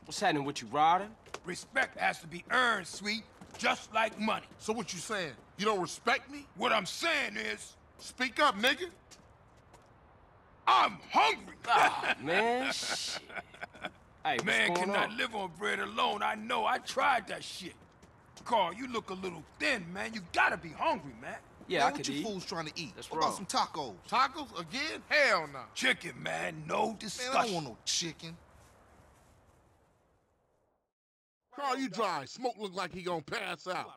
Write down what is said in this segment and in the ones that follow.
What's happening with you, Ryder? Respect has to be earned, sweet, just like money. So what you saying? You don't respect me? What I'm saying is, Speak up, nigga. I'm hungry. Ah, man, shit. Hey, Man what's going cannot on? live on bread alone. I know. I tried that shit. Carl, you look a little thin, man. You gotta be hungry, man. Yeah, Man, I what could you eat. fools trying to eat? That's What about wrong. some tacos? Tacos again? Hell no. Chicken, man. No Man, discussion. I don't want no chicken. Carl, you dry. Smoke look like he gonna pass out.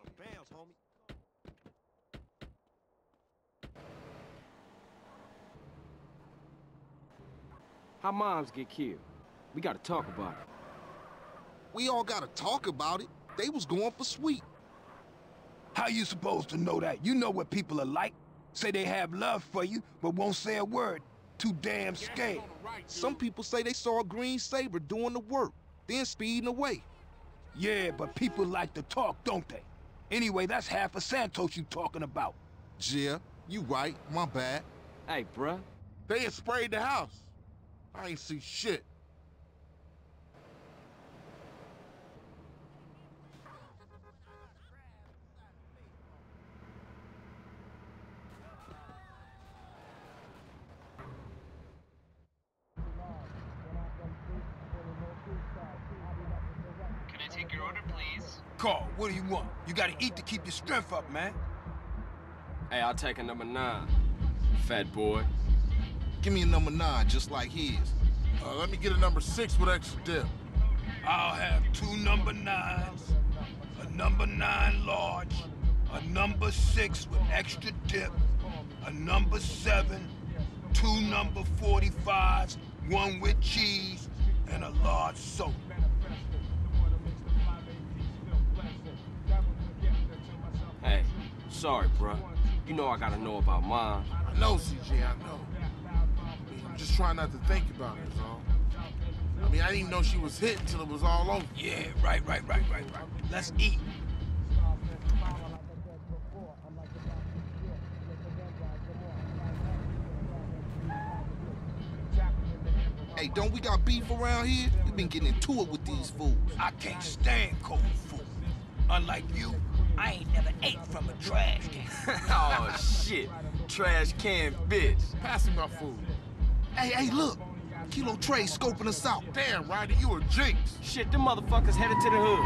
How moms get killed? We gotta talk about it. We all gotta talk about it. They was going for sweet. How you supposed to know that? You know what people are like. Say they have love for you, but won't say a word. Too damn scared. Some people say they saw a green Saber doing the work, then speeding away. Yeah, but people like to talk, don't they? Anyway, that's half of Santos you talking about. Yeah, you right. My bad. Hey, bruh. They had sprayed the house. I ain't see shit. Can I take your order, please? Carl, what do you want? You gotta eat to keep your strength up, man. Hey, I'll take a number 9. Fat boy. Give me a number 9, just like his. Let me get a number 6 with extra dip. I'll have 2 number 9s, a number 9 large, a number 6 with extra dip, a number 7, 2 number 45s, 1 with cheese, and a large soda. Hey, sorry, bruh. You know I gotta know about mine. I know, CJ, I know. I'm just trying not to think about it, is all. I mean, I didn't even know she was hit until it was all over. Yeah, right. Let's eat. Hey, don't we got beef around here? We been getting into it with these fools. I can't stand cold food. Unlike you, I ain't never ate from a trash can. Oh, shit. Trash can bitch. Pass me my food. Hey, look. Kilo Trey scoping us out. Damn, Ryder, you a jinx. Shit, them motherfuckers headed to the hood.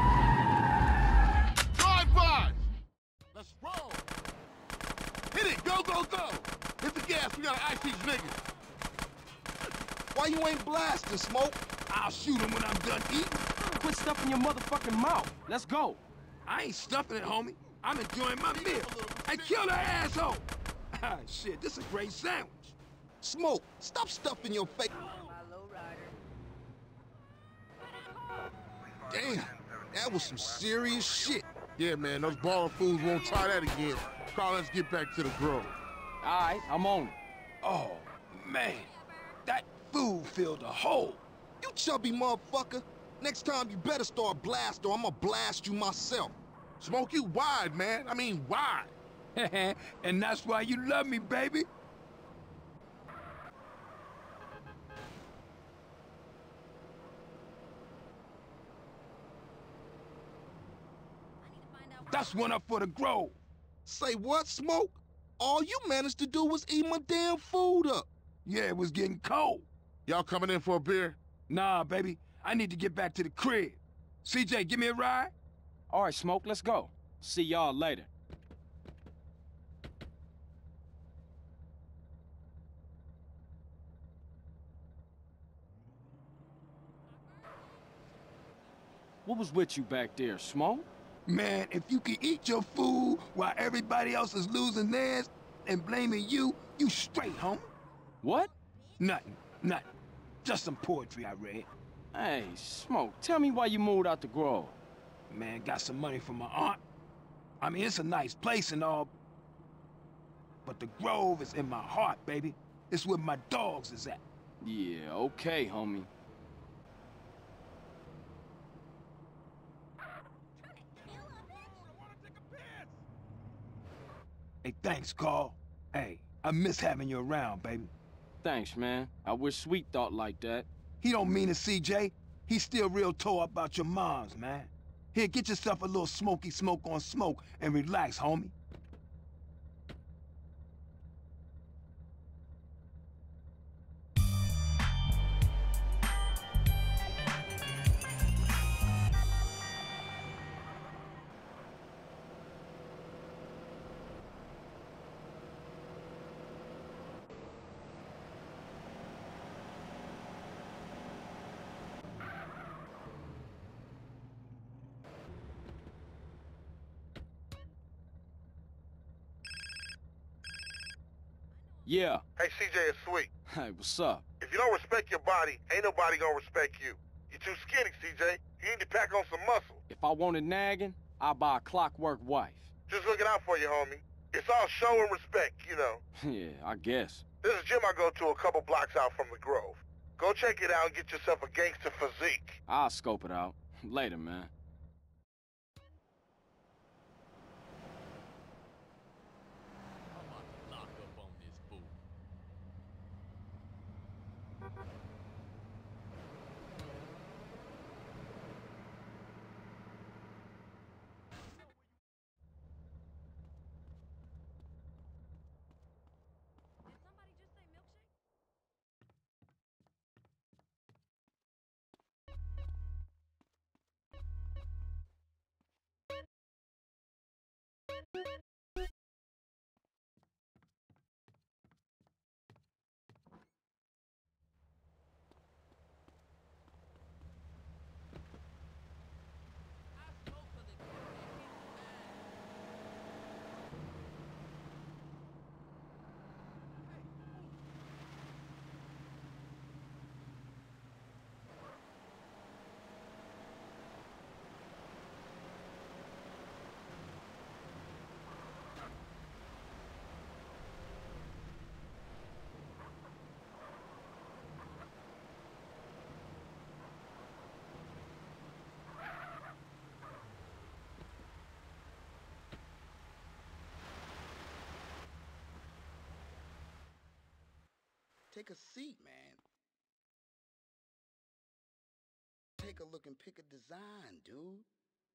Drive by! Let's roll! Hit it! Go! Hit the gas, we gotta ice these niggas. Why you ain't blasting, Smoke? I'll shoot him when I'm done eating. Quit stuffing your motherfucking mouth. Let's go. I ain't stuffing it, homie. I'm enjoying my meal. Hey, kill that asshole! Ah, shit, this is a great sandwich. Smoke, stop stuffing your face. Damn, that was some serious shit. Yeah, man, those baller fools won't try that again. Carl, let's get back to the grove. All right, I'm on it. Oh, man. That food filled a hole. You chubby motherfucker. Next time you better start blast or I'ma blast you myself. Smoke, you wide, man. I mean, wide. And that's why you love me, baby. That's one up for the Grove. Say what, Smoke? All you managed to do was eat my damn food up. Yeah, it was getting cold. Y'all coming in for a beer? Nah, baby. I need to get back to the crib. CJ, give me a ride? All right, Smoke, let's go. See y'all later. What was with you back there, Smoke? Man, if you can eat your food while everybody else is losing theirs and blaming you, you straight, homie. What? Nothing. Just some poetry I read. Hey, Smoke, tell me why you moved out the Grove. Man, got some money from my aunt. I mean, it's a nice place and all, but the Grove is in my heart, baby. It's where my dogs is at. Yeah, okay, homie. Hey, thanks, Carl. Hey, I miss having you around, baby. Thanks, man. I wish Sweet thought like that. He don't mean it, CJ. He's still real tore up about your moms, man. Here, get yourself a little smoky smoke on smoke and relax, homie. Yeah. Hey, CJ, it's Sweet. Hey, what's up? If you don't respect your body, ain't nobody gonna respect you. You're too skinny, CJ. You need to pack on some muscle. If I wanted nagging, I'd buy a clockwork wife. Just looking out for you, homie. It's all show and respect, you know. Yeah, I guess. There's a gym I go to a couple blocks out from the Grove. Go check it out and get yourself a gangster physique. I'll scope it out. Later, man. Take a seat, man. Take a look and pick a design, dude.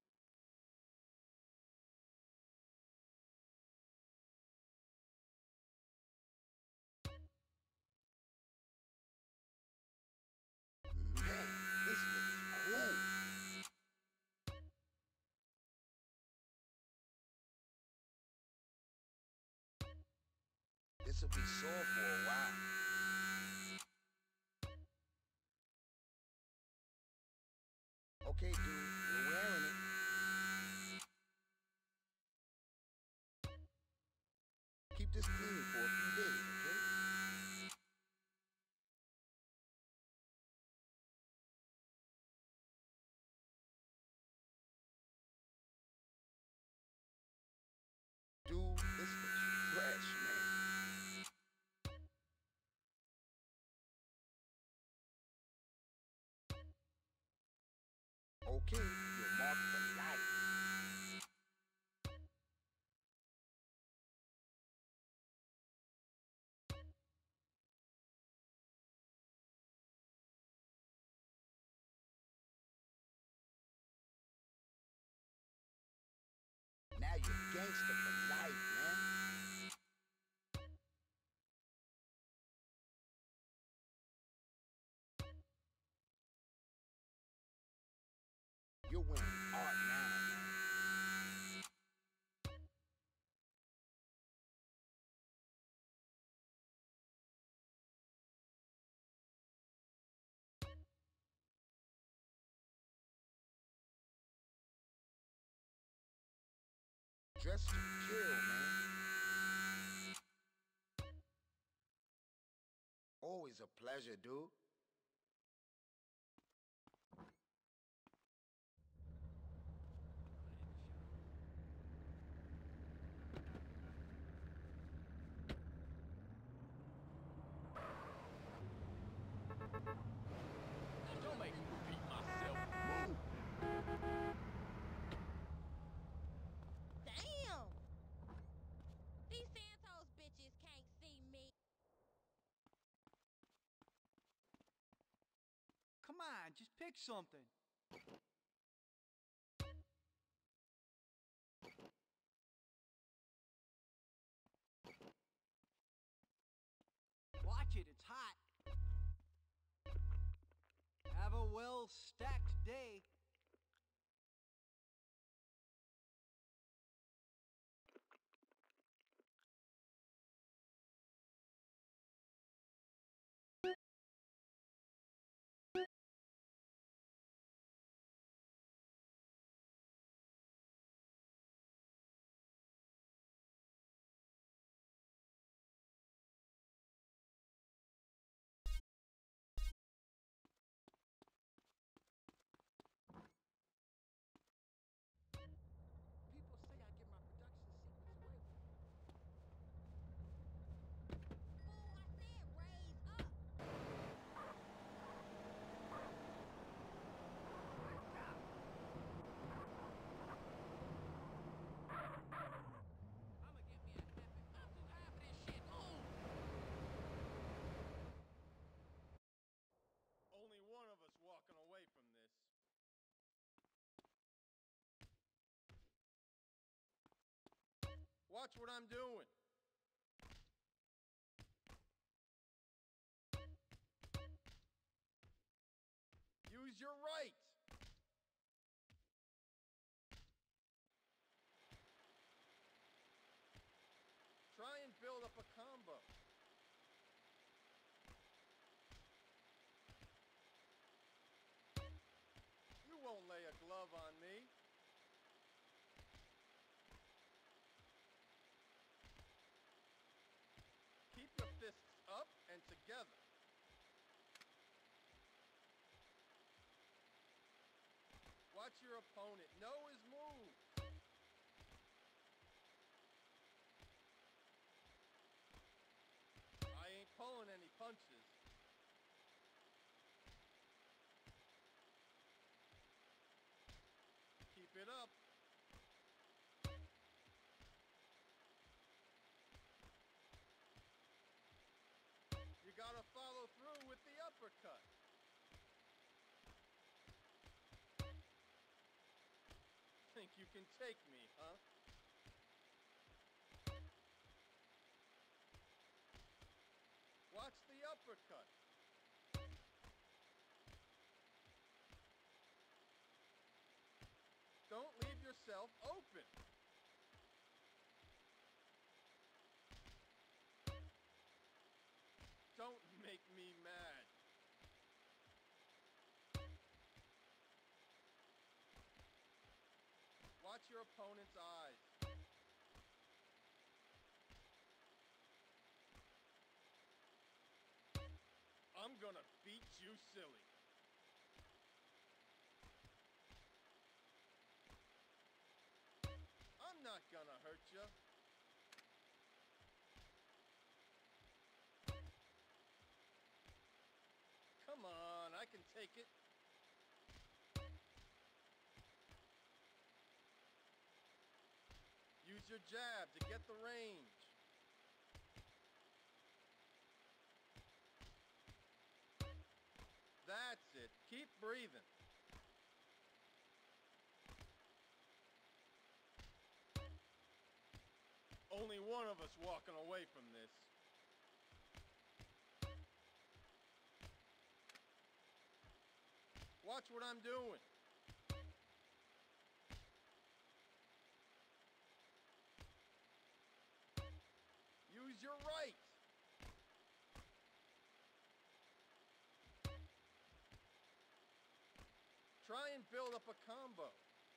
Man, this looks cool. This'll be sore for a while. Okay, dude, you're wearing it. Keep this clean for a few days, okay? Dude, this looks fresh, man. Okay, you're marked for life. Now you're gangster for life, man. You're wearing art now, man. Dressed to kill, man. Always a pleasure, dude. Don't make me repeat myself. Damn! These Santos bitches can't see me. just pick something. Watch it, it's hot. Have a well-stacked day. People say I give my production secrets away. Fool, I said raise up. I'ma get me a half. I'm too high for this shit. Move. Only one of us walking away from this. Watch what I'm doing. Use your right. Try and build up a combo. You won't lay a glove on me. Keep your fists up and together. Watch your opponent know his moves. I ain't pulling any punches. Keep it up. You gotta follow through with the uppercut. Think you can take me, huh? Watch the uppercut. Don't leave yourself open. Don't make me mad. Watch your opponent's eyes. I'm gonna beat you silly. I'm not gonna hurt you. Come on, I can take it. Use your jab to get the range. That's it. Keep breathing. Only one of us walking away from this. Watch what I'm doing. Use your right. Try and build up a combo.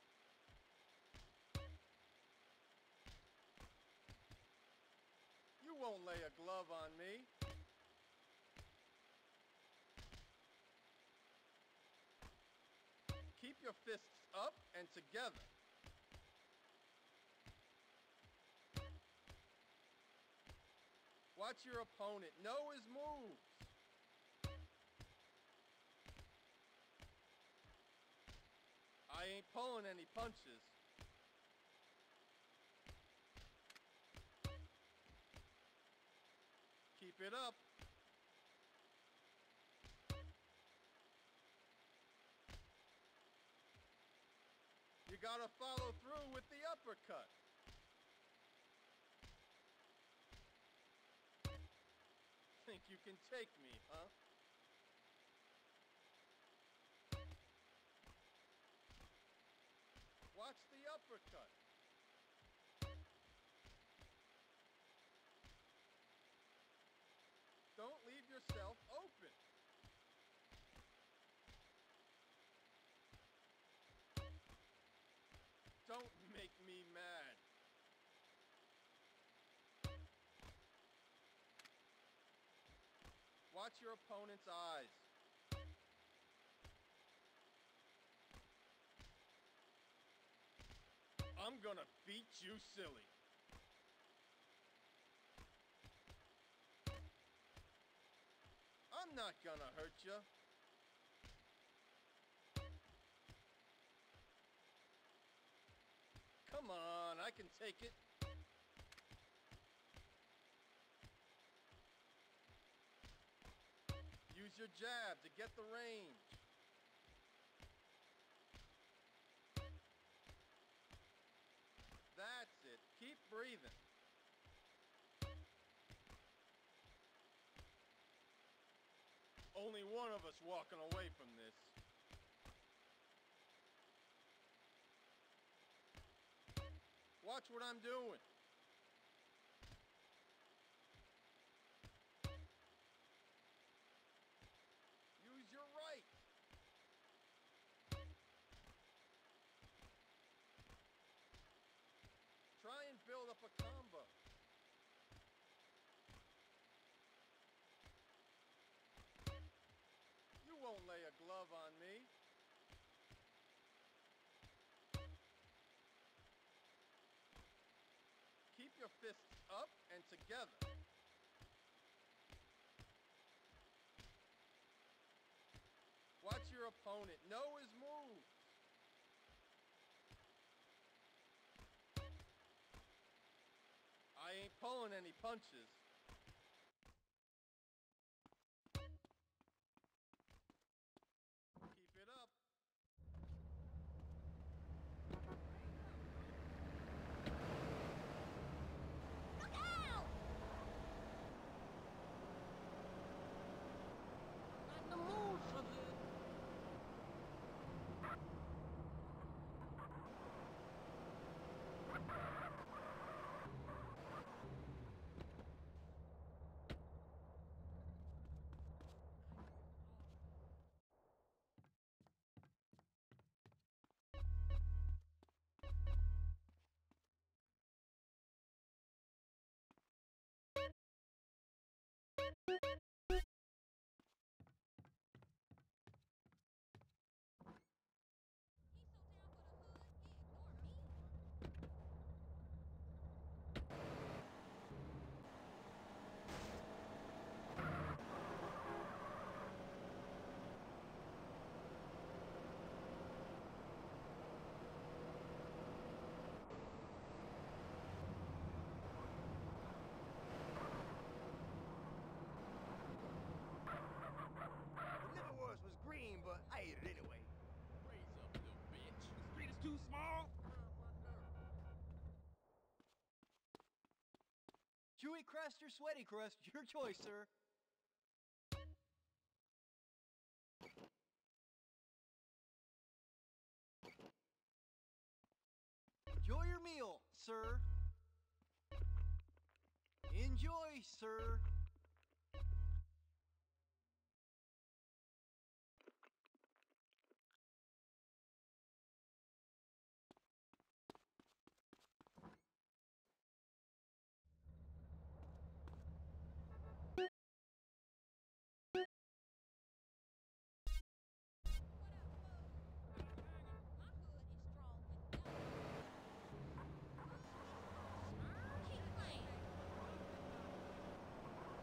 You won't lay a glove on me. Keep your fists up and together. Watch your opponent know his moves. I ain't pulling any punches. Keep it up. gotta follow through with the uppercut. Think you can take me, huh? Watch the uppercut. Don't leave yourself open. Don't make me mad. Watch your opponent's eyes. I'm gonna beat you silly. I'm not gonna hurt you. Come on, I can take it. Use your jab to get the range. That's it. Keep breathing. Only one of us walking away from this. Watch what I'm doing. Use your right. Try and build up a combo. You won't lay a glove on me. Keep your fists up and together. Watch your opponent know his moves. I ain't pulling any punches. Keep it up. Look out! Not in the mood for this. The liverwurst was green, but I ate it anyway. Raise up, little bitch. The street is too small. Chewy crust or sweaty crust, your choice, sir. Enjoy your meal, sir. Enjoy, sir. Keep playing.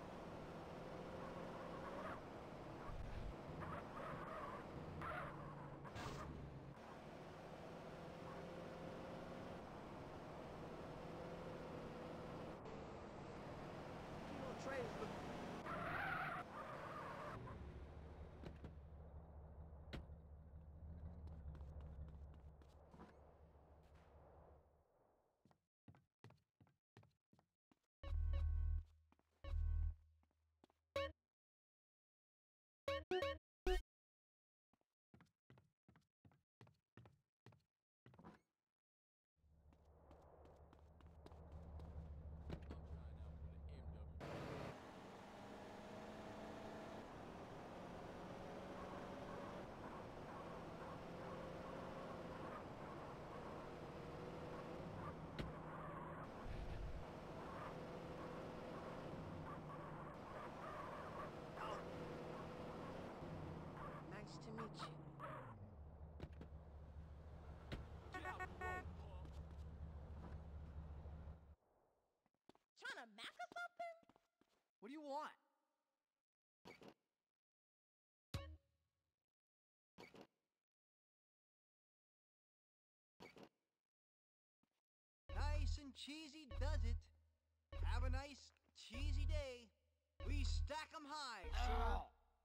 cheesy does it. Have a nice, cheesy day. We stack 'em high, sir.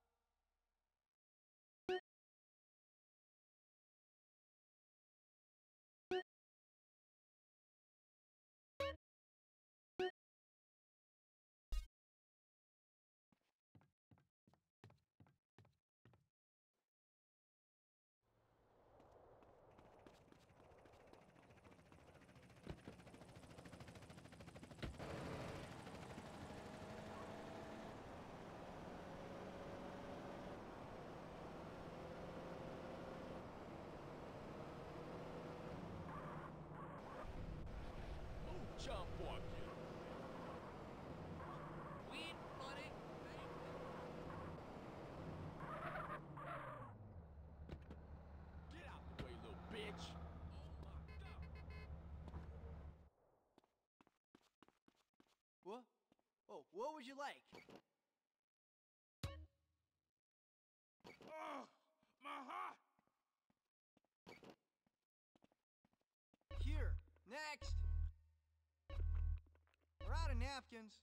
Jump on you. Win, buddy. Get out the way, little bitch. What? Oh, what would you like? Oh, my heart. Here, next. We're out of napkins.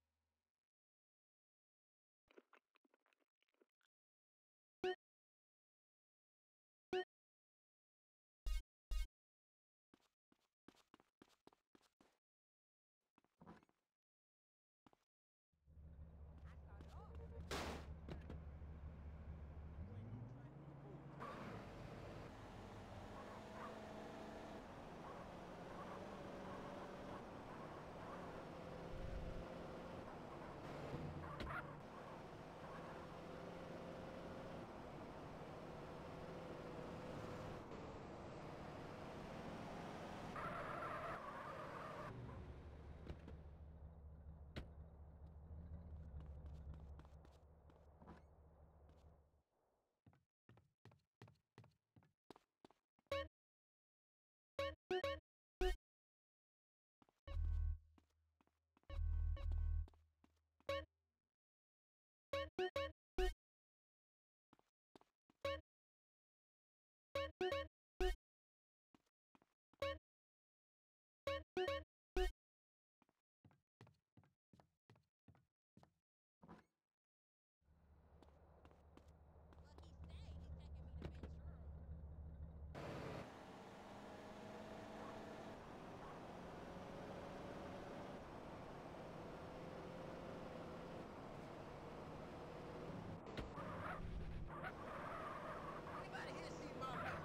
Anybody here see my man?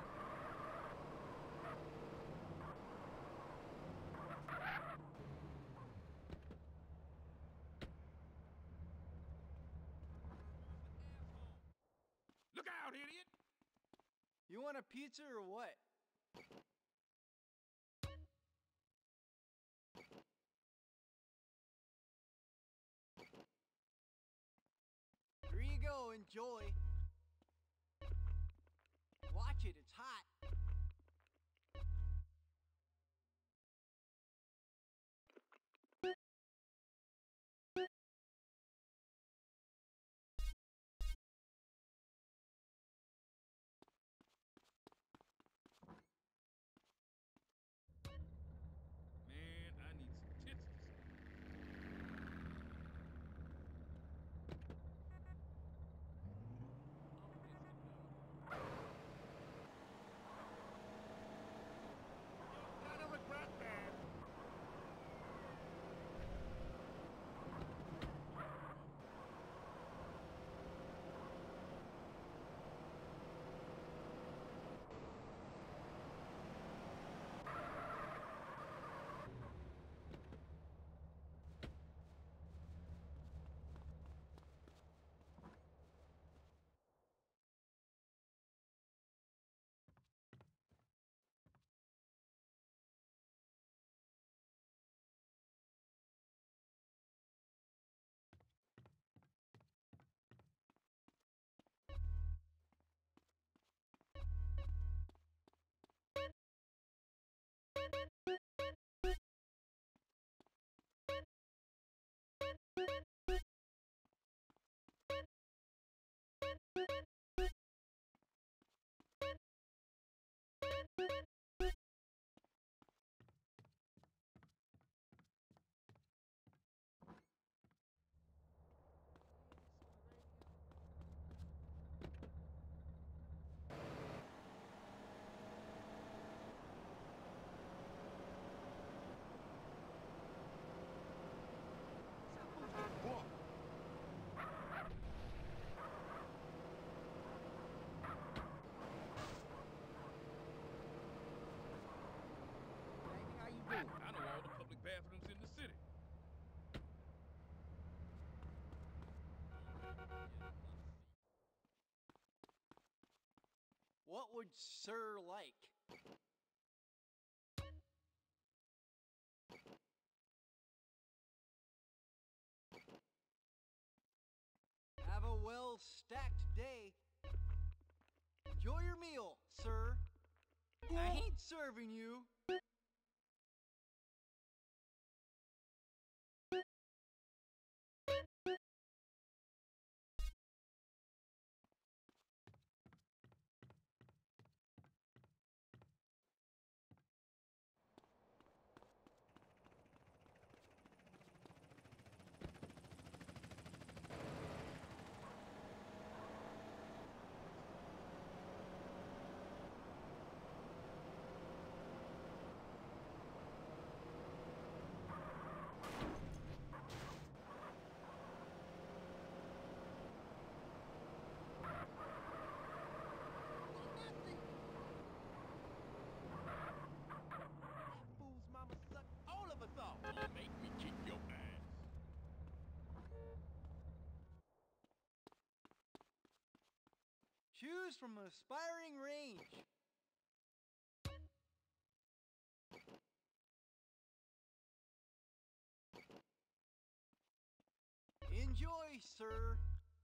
Look out, idiot. You want a pizza or what? Here you go, enjoy. Watch it, it's hot. Man, I need some tits. What would Sir like? Have a well-stacked day. Enjoy your meal, sir. I ain't serving you. Fool's mama suck all of us off. Make me kick your ass. Choose from an aspiring range. Enjoy, sir.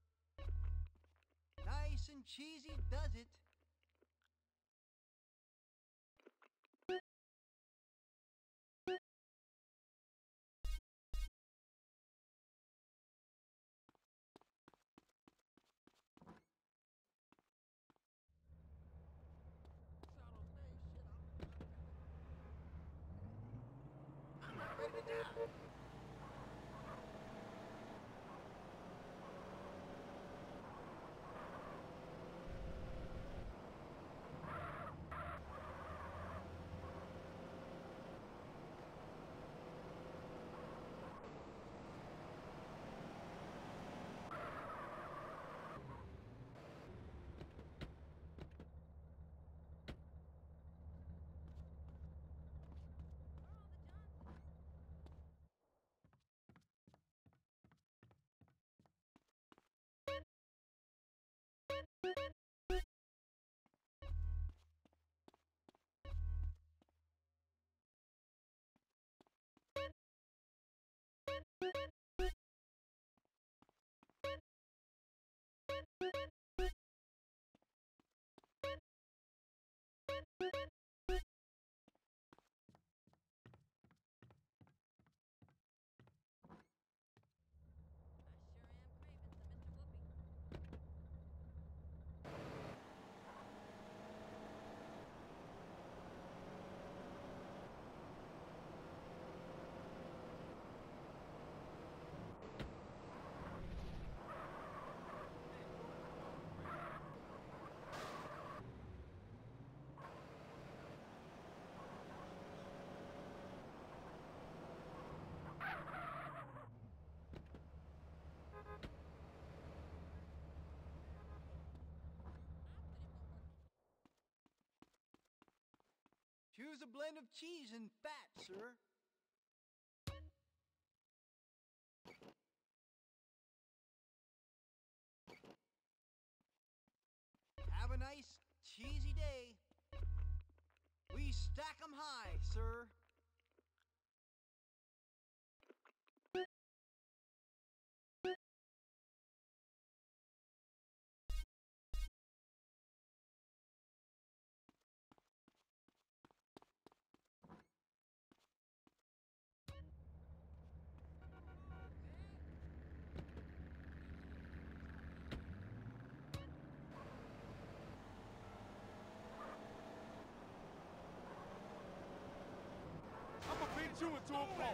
Nice and cheesy does it. I'm not ready to die. Choose a blend of cheese and fat, sir. Have a nice, cheesy day. We stack 'em high, sir. I'ma beat you into a pulp.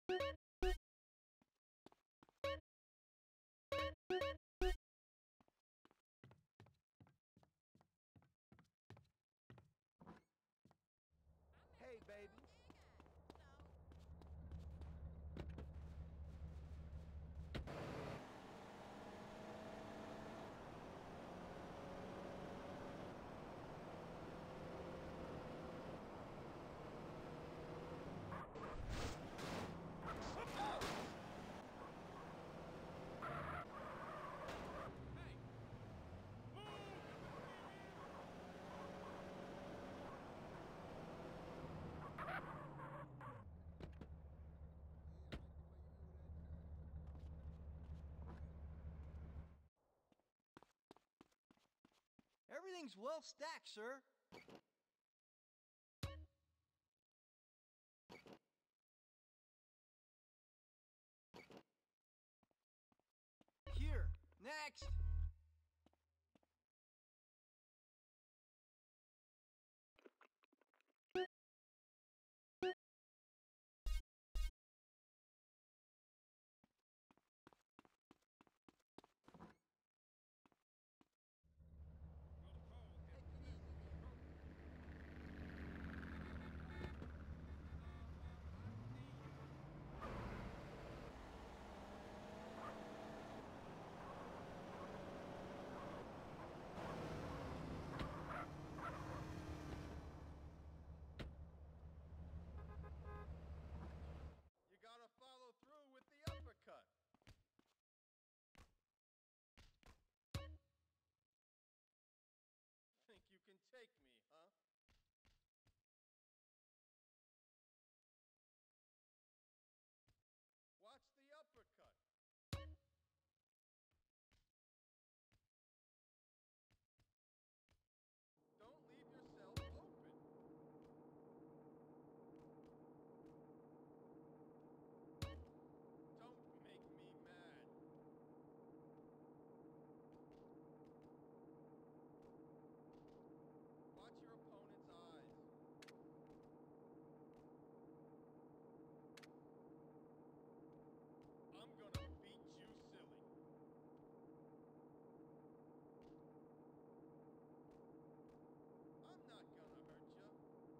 Hey, baby. Everything's well stacked, sir. Here, next. You gotta follow through with the uppercut. Think you can take me, huh? Watch the uppercut. Don't leave yourself open. Don't make me mad. Watch your opponent's eyes. I'm gonna beat you silly. I'm not gonna hurt you.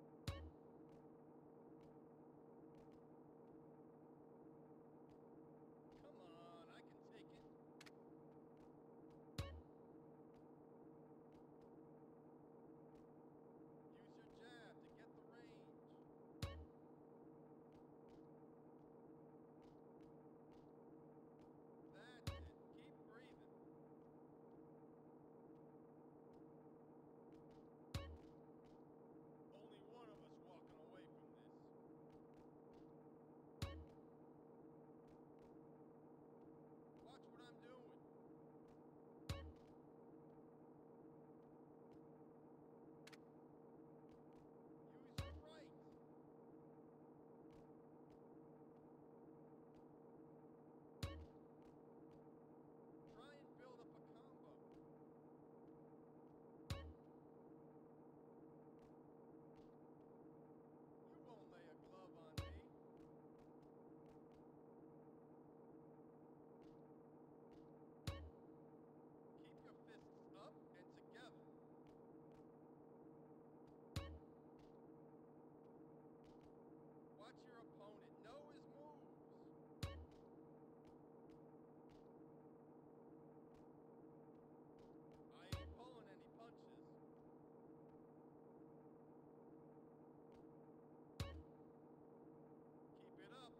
Come on, I can take it. Use your jab to get the range. That's it. Keep breathing. Only one of us walking away from this. Watch what I'm doing. Use your right. Try and build up a combo. You won't lay a glove on me. Keep your fists up and together. Watch your opponent. Know his moves. I ain't pulling any punches. Keep it up.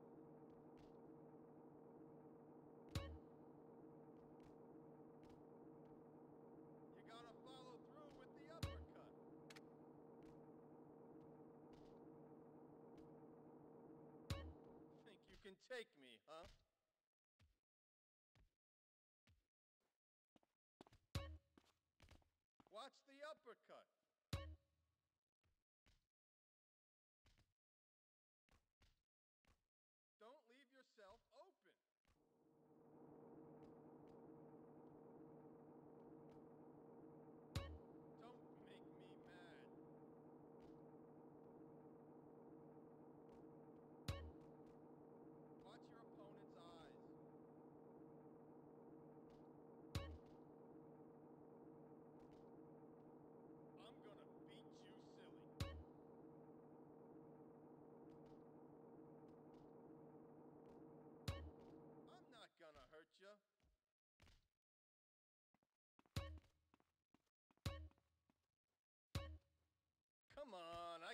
You gotta follow through with the uppercut. Think you can take me, huh? Watch the uppercut. Don't leave yourself open. Don't make me mad.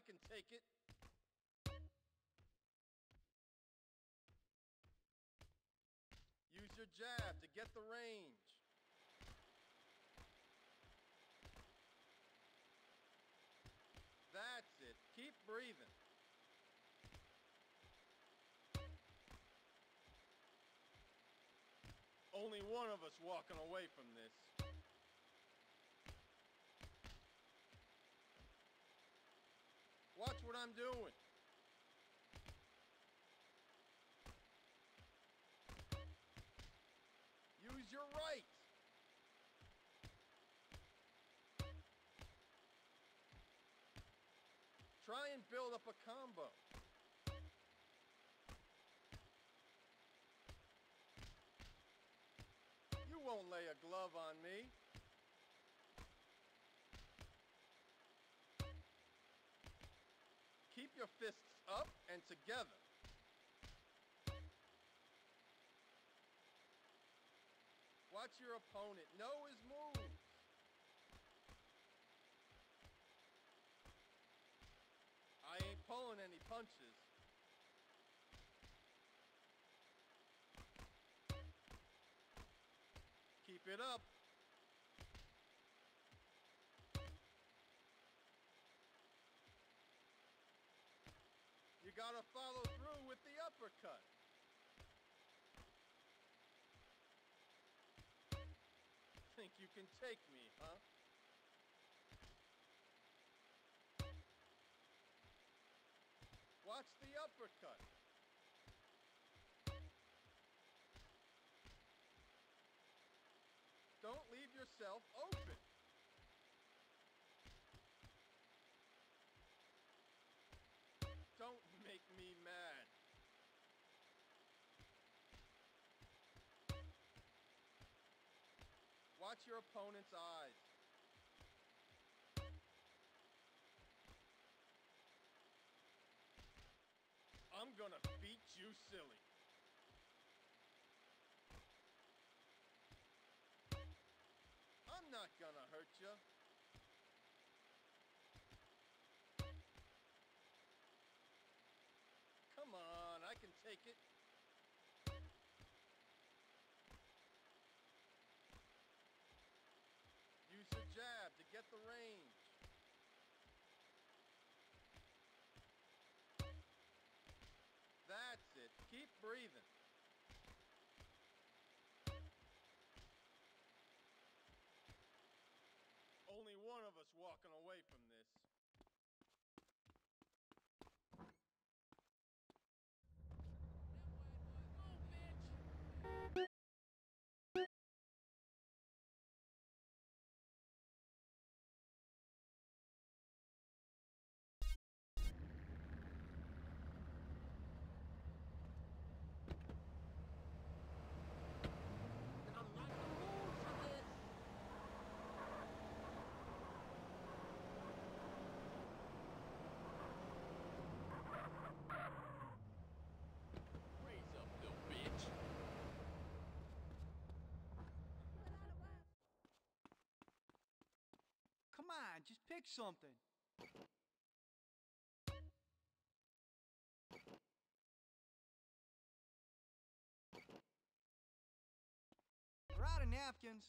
I can take it. Use your jab to get the range. That's it. Keep breathing. Only one of us walking away from this. Watch what I'm doing. Use your right. Try and build up a combo. You won't lay a glove on me. Keep your fists up and together. Watch your opponent know his moves. I ain't pulling any punches. Keep it up. You gotta follow through with the uppercut. Think you can take me, huh? Watch the uppercut. Don't leave yourself open. Don't make me mad. Watch your opponent's eyes. I'm gonna beat you silly. I'm not gonna hurt you. Come on, I can take it. Use your jab to get the range. That's it. Keep breathing. Only one of us walking away from this. I'm not in the mood for this. Raise up, little bitch. Come on, just pick something. We're out of napkins.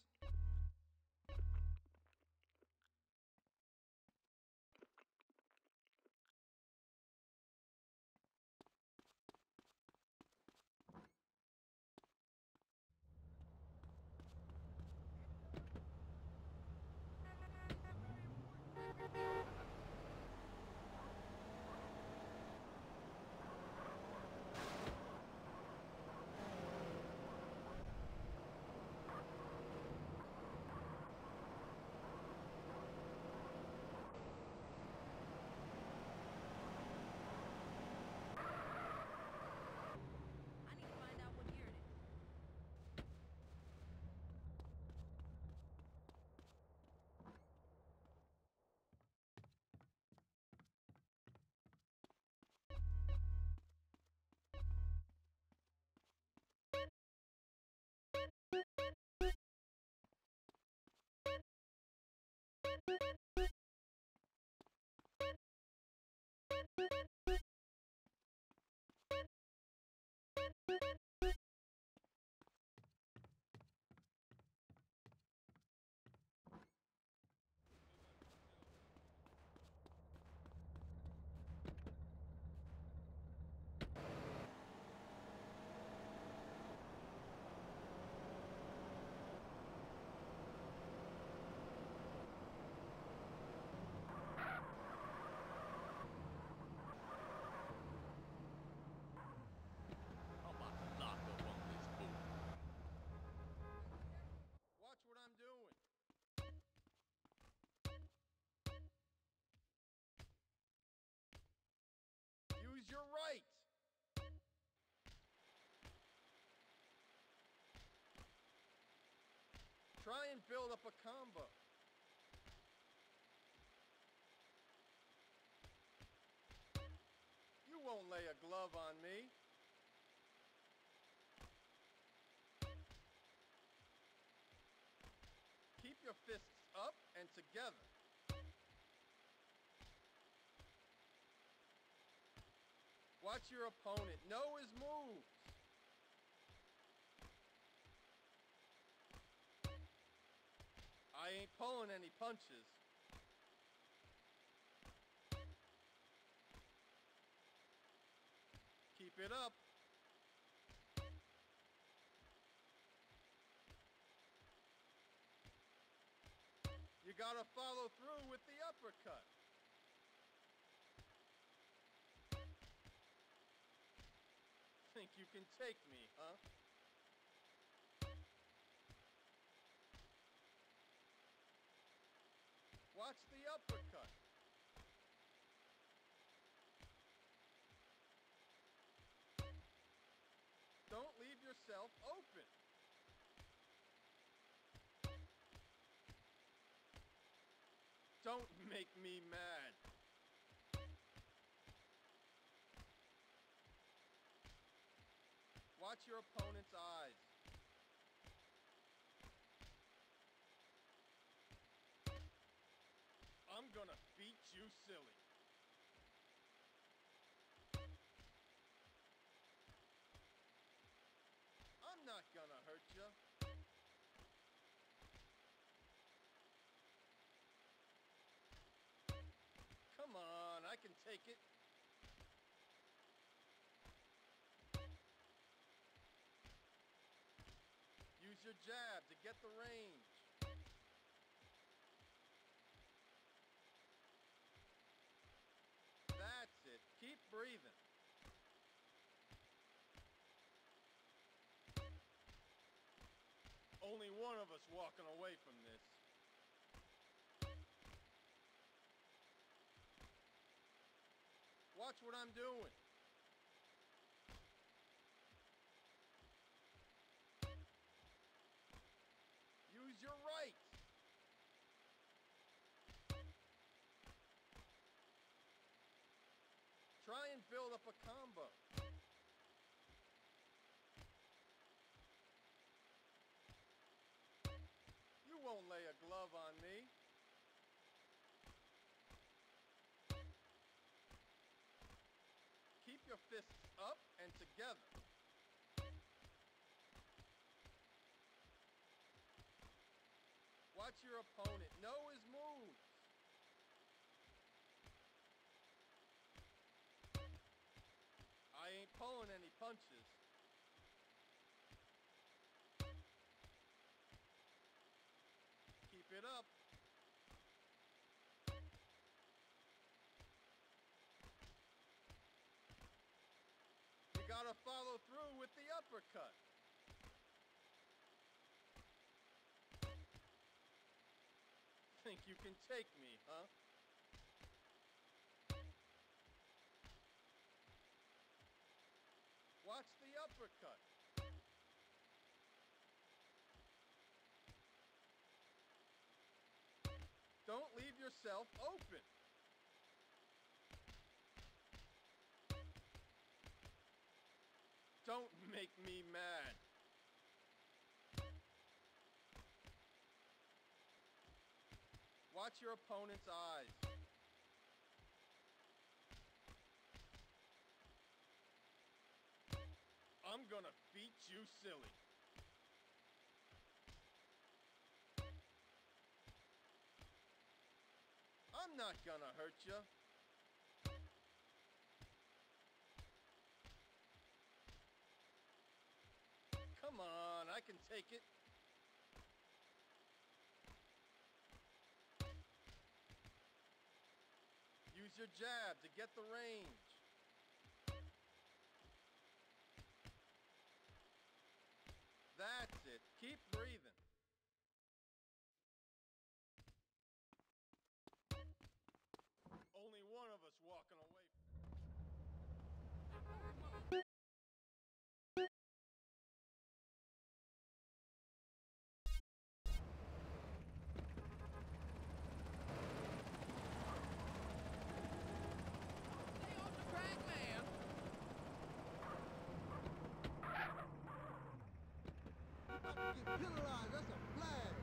Watch what I'm doing. Use your right. Try and build up a combo. You won't lay a glove on me. Keep your fists up and together. Watch your opponent know his moves. I ain't pulling any punches. Keep it up. You gotta follow through with the uppercut. Think you can take me, huh? Watch the uppercut. Don't leave yourself open. Don't make me mad. Watch your opponent's eyes. I'm gonna beat you silly. I'm not gonna hurt you. Come on, I can take it. Use your jab to get the range. That's it. Keep breathing. Only one of us walking away from this. Watch what I'm doing. Use your right. Try and build up a combo. You won't lay a glove on me. Keep your fists up and together. Watch your opponent know his moves. I ain't pulling any punches. Keep it up. You gotta follow through with the uppercut. Think you can take me, huh? Watch the uppercut. Don't leave yourself open. Don't make me mad. Watch your opponent's eyes. I'm gonna beat you silly. I'm not gonna hurt you. Come on, I can take it. Use your jab to get the range. That's it. Keep breathing. Only one of us walking away. Get penalized, that's a flag.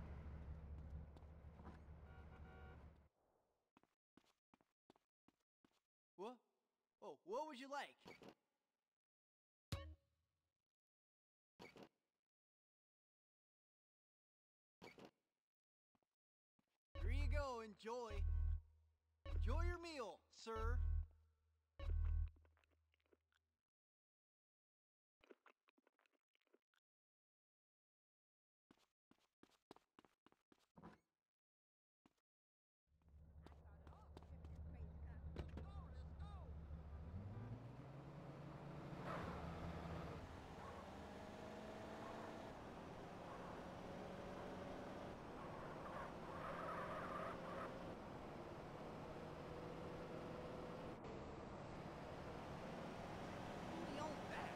What? Oh, what would you like? Here you go, enjoy. Enjoy your meal, sir. We own that.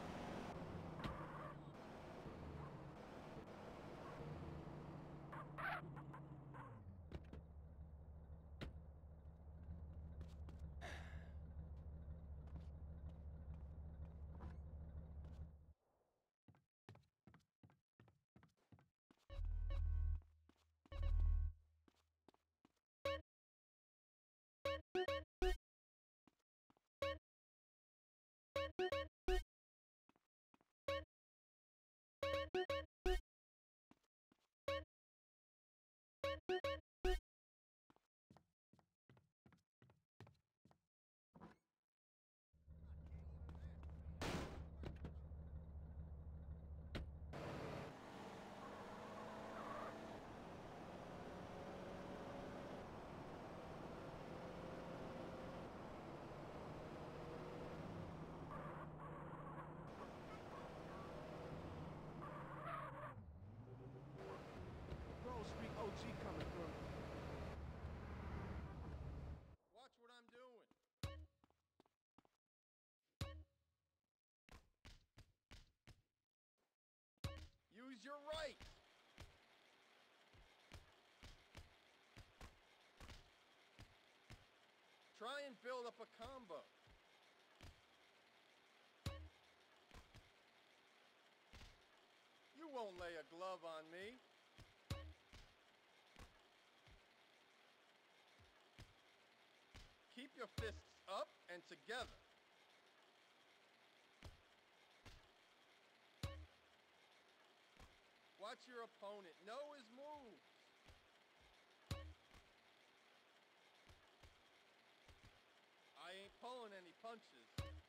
Grove Street OG coming through. Watch what I'm doing. Use your right. Try and build up a combo. You won't lay a glove on me. Keep your fists up and together. Watch your opponent know his moves. I ain't pulling any punches.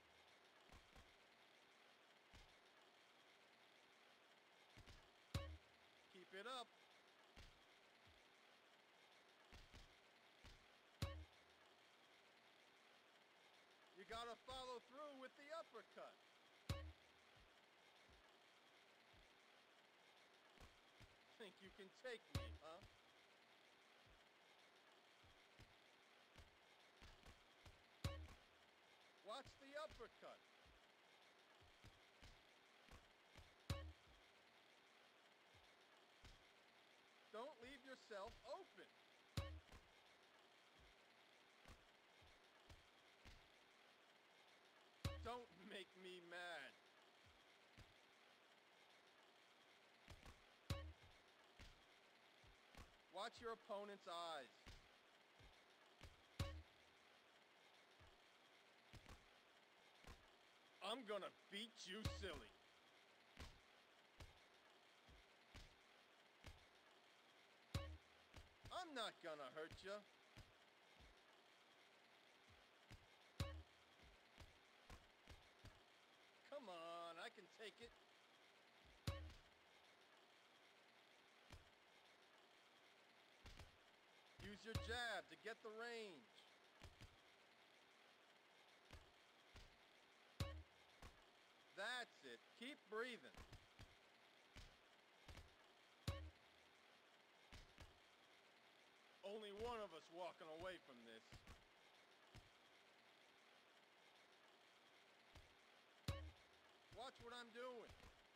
Keep it up. You gotta follow through with the uppercut. Think you can take me, huh? Watch the uppercut. Don't leave yourself open. Don't make me mad. Watch your opponent's eyes. I'm gonna beat you silly. I'm not gonna hurt you. Come on, I can take it. Use your jab to get the range. That's it. Keep breathing. Only one of us walking away from this. Watch what I'm doing.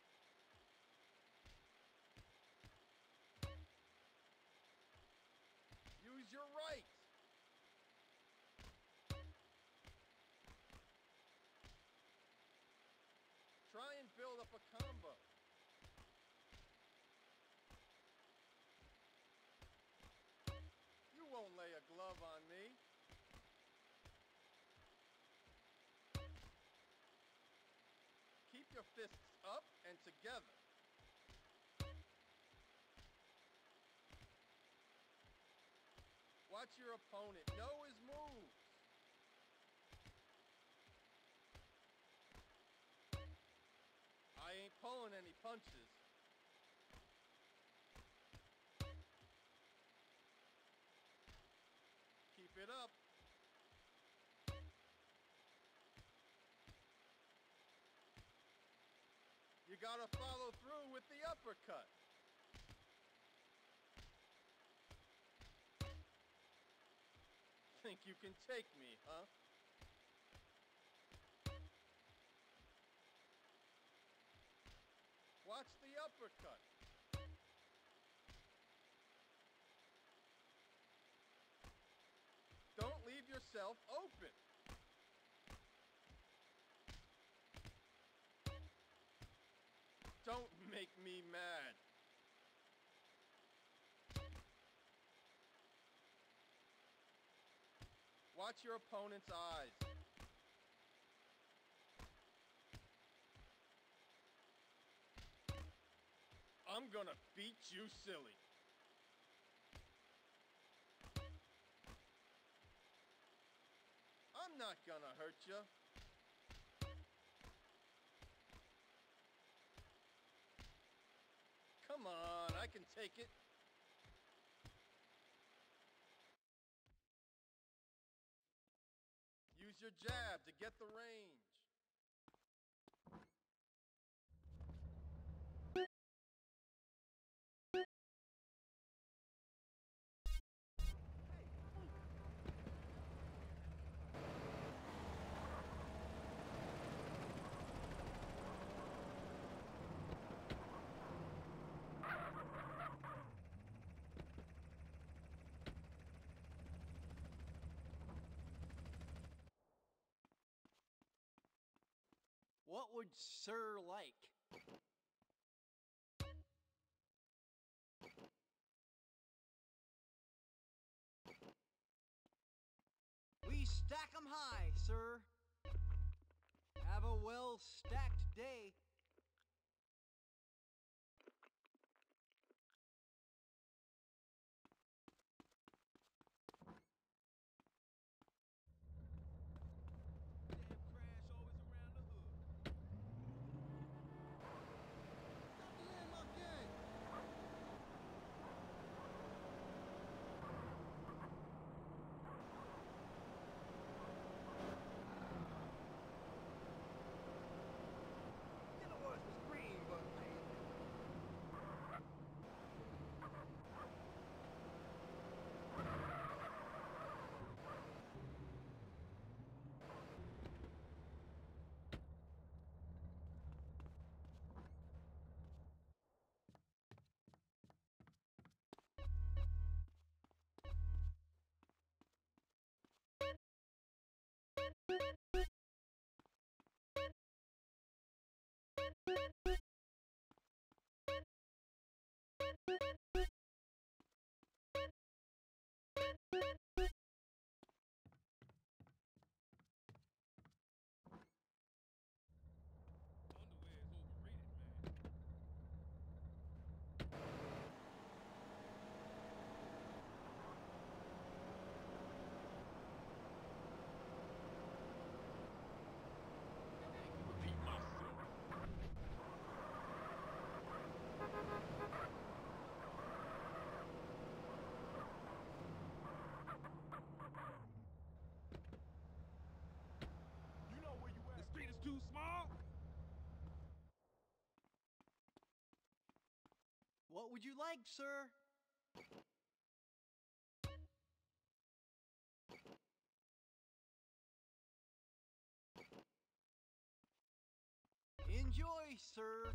Use your right. Try and build up a combo. You won't lay a glove on me. Keep your fists up and together. Watch your opponent know his moves. I ain't pulling any punches. Keep it up. You gotta follow through with the uppercut. Think you can take me, huh? Watch the uppercut. Don't leave yourself open. Don't make me mad. Watch your opponent's eyes. I'm gonna beat you silly. I'm not gonna hurt you. Come on, I can take it. Use your jab to get the range. What would Sir like? We stack 'em high, sir. Have a well-stacked day. What would you like, sir? Enjoy, sir.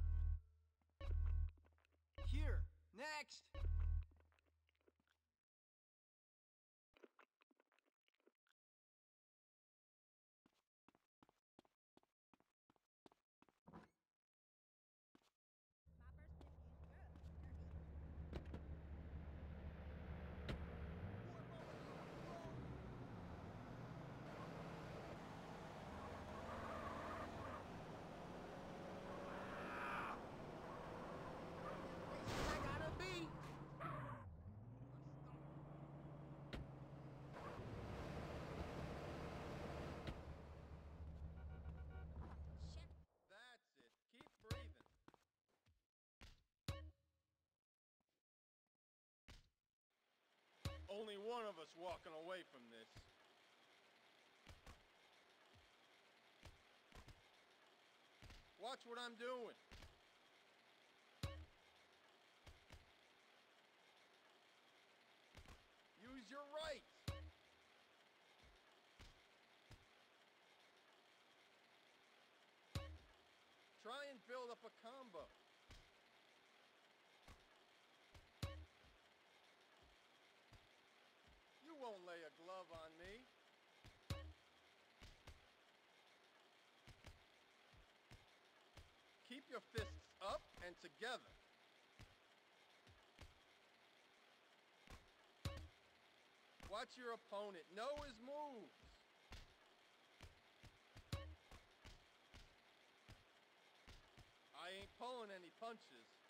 Here, next. I gotta be. That's it. Keep breathing. Only one of us walking away from this. Watch what I'm doing. Use your right. Try and build up a combo. You won't lay a glove on me. Keep your fists up and together. Watch your opponent. Know his moves. I ain't pulling any punches.